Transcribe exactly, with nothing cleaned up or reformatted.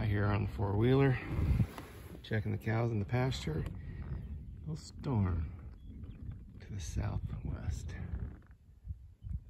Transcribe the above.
here on the four-wheeler, checking the cows in the pasture. A little storm to the southwest.